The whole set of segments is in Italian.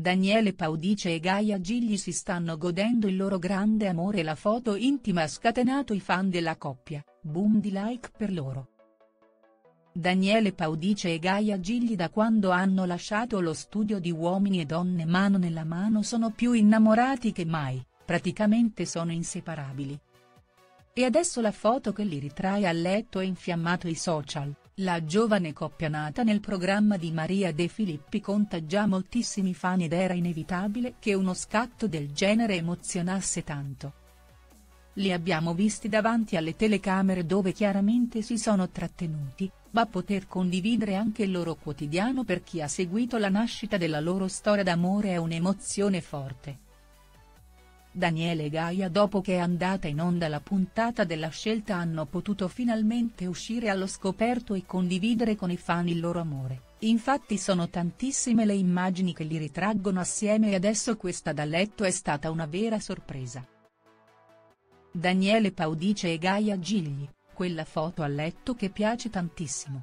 Daniele Paudice e Gaia Gigli si stanno godendo il loro grande amore e la foto intima ha scatenato i fan della coppia, boom di like per loro. Daniele Paudice e Gaia Gigli da quando hanno lasciato lo studio di Uomini e Donne mano nella mano sono più innamorati che mai, praticamente sono inseparabili. E adesso la foto che li ritrae a letto ha infiammato i social. La giovane coppia nata nel programma di Maria De Filippi conta già moltissimi fan ed era inevitabile che uno scatto del genere emozionasse tanto. Li abbiamo visti davanti alle telecamere dove chiaramente si sono trattenuti, ma poter condividere anche il loro quotidiano per chi ha seguito la nascita della loro storia d'amore è un'emozione forte. Daniele e Gaia dopo che è andata in onda la puntata della scelta hanno potuto finalmente uscire allo scoperto e condividere con i fan il loro amore, infatti sono tantissime le immagini che li ritraggono assieme e adesso questa da letto è stata una vera sorpresa. Daniele Paudice e Gaia Gigli, quella foto a letto che piace tantissimo.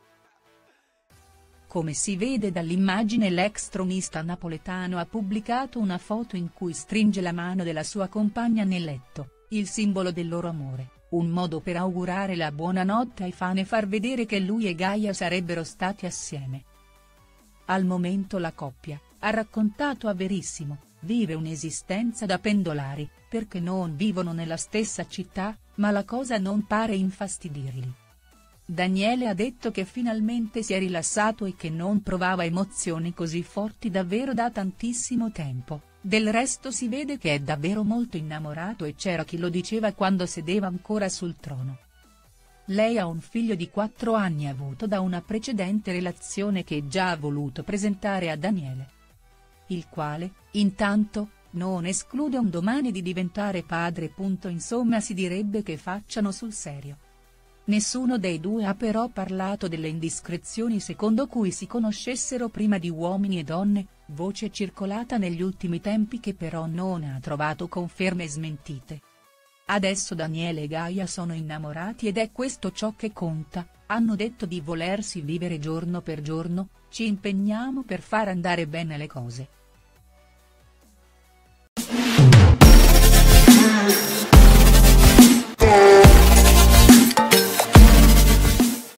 Come si vede dall'immagine l'ex tronista napoletano ha pubblicato una foto in cui stringe la mano della sua compagna nel letto, il simbolo del loro amore, un modo per augurare la buonanotte ai fan e far vedere che lui e Gaia sarebbero stati assieme. Al momento la coppia, ha raccontato a Verissimo, vive un'esistenza da pendolari, perché non vivono nella stessa città, ma la cosa non pare infastidirli. Daniele ha detto che finalmente si è rilassato e che non provava emozioni così forti davvero da tantissimo tempo, del resto si vede che è davvero molto innamorato e c'era chi lo diceva quando sedeva ancora sul trono. Lei ha un figlio di 4 anni avuto da una precedente relazione che già ha voluto presentare a Daniele. Il quale, intanto, non esclude un domani di diventare padre. Insomma si direbbe che facciano sul serio. Nessuno dei due ha però parlato delle indiscrezioni secondo cui si conoscessero prima di Uomini e Donne, voce circolata negli ultimi tempi che però non ha trovato conferme smentite. Adesso Daniele e Gaia sono innamorati ed è questo ciò che conta, hanno detto di volersi vivere giorno per giorno, ci impegniamo per far andare bene le cose.